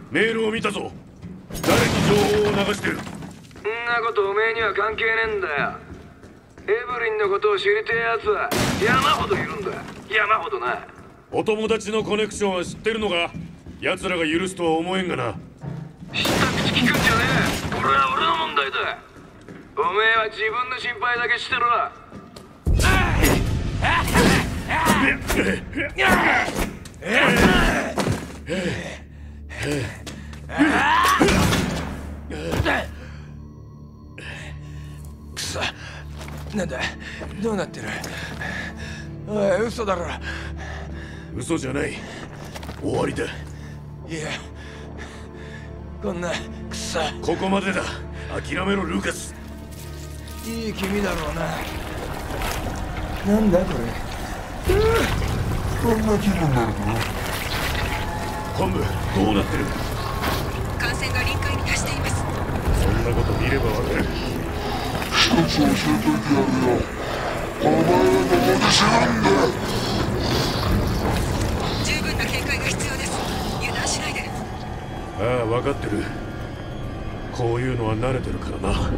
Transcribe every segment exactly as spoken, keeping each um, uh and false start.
メールを見たぞ。誰に情報を流してる？ んなことおめえには関係ねえんだよ。エブリンのことを知りてえやつは山ほどいるんだ。山ほどな。 お友達のコネクションは知ってるのか？奴らが許すとは思えんがな。 知った口聞くんじゃねえ。これは俺の問題だ。おめえは自分の心配だけしてろ。 くそ、なんだ、どうなってる？おい、嘘だろ。 嘘じゃない。終わりだ。 いや、こんなくそ。 ここまでだ。諦めろ、ルーカス。 いい気味だろうな。なんだこれ。こんな気分になるの？ 本部、どうなってる？ 感染が臨界に達しています。 そんなこと見ればわかる。 一つ教えといてやるよ。お前らどこで死ぬんだ。 十分な警戒が必要です。油断しないで。 ああ、分かってる。こういうのは慣れてるからな。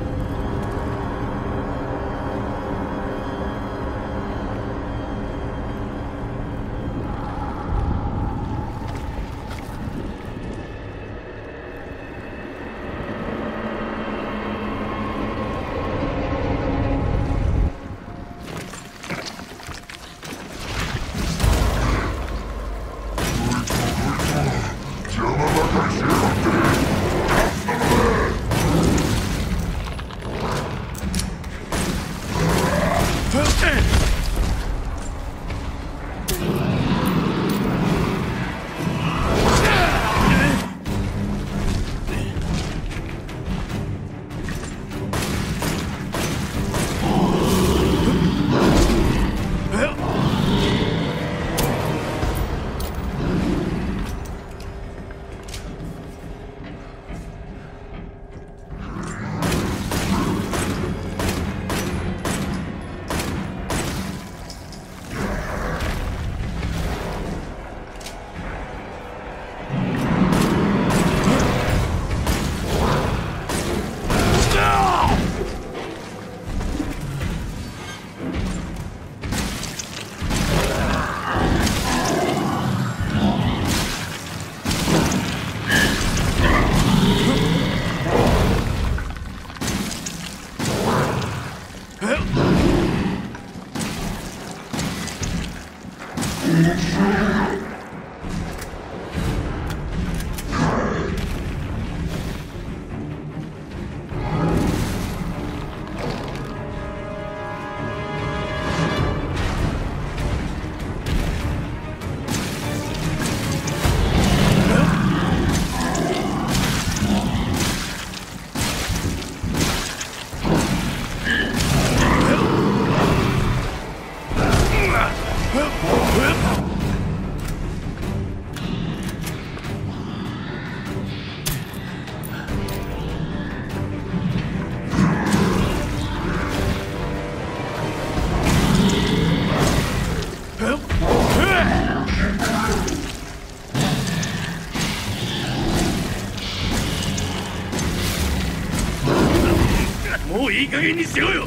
もういい加減にしろよ。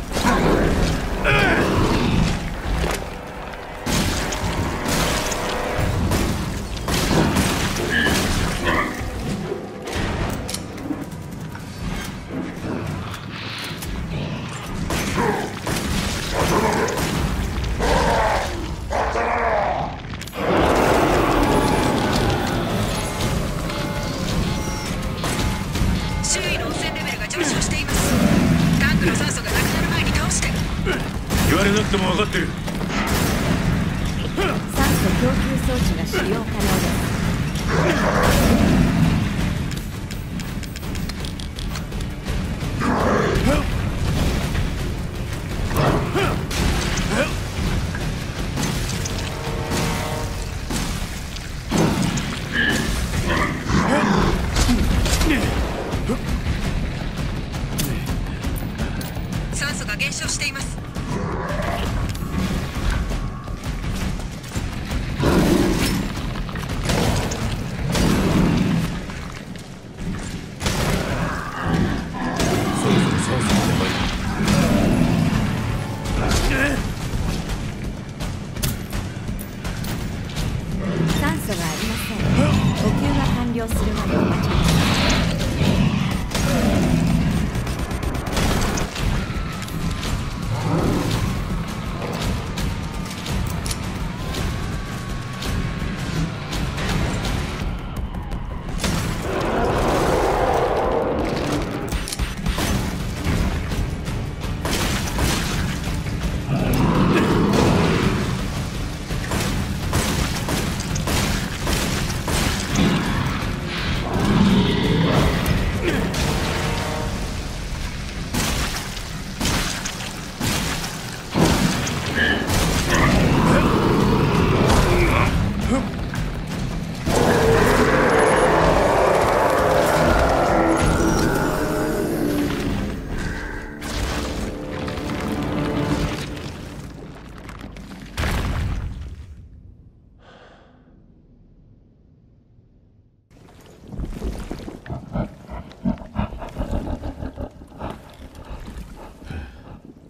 周囲の汚染レベルが上昇しています。タンクの酸素がなくなる前に倒して。 言われなくても分かってる。 酸素供給装置が使用可能です。 酸素が減少しています。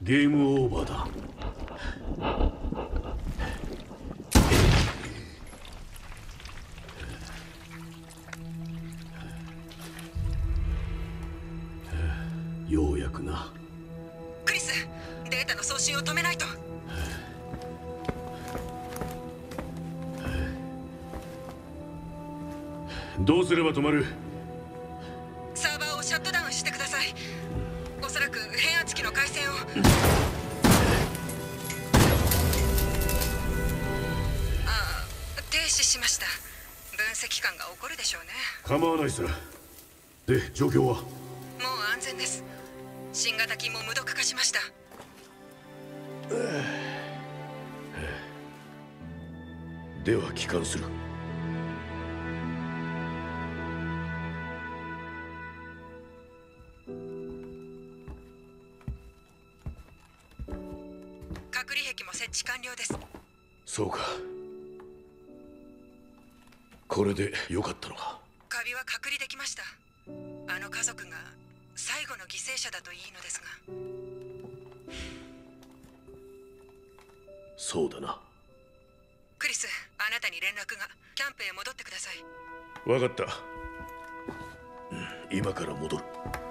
ゲームオーバーだ。ようやくな。 クリス、データの送信を止めないと。 どうすれば止まる？ サーバーをシャットダウンしてください。おそらく変圧器の回線を。ああ、停止しました。分析官が怒るでしょうね。 構わないさ。で、状況は？ もう安全です。新型機も無毒化しました。 では帰還する。 隔離壁も設置完了です。 そうか。これでよかったのか。 カビは隔離できました。あの家族が最後の犠牲者だといいのですが。 そうだな。 クリス、あなたに連絡が。キャンプへ戻ってください。 分かった。今から戻る。